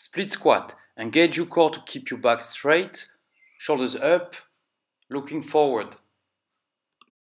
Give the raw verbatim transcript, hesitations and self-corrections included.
Split squat. Engage your core to keep your back straight, shoulders up, looking forward.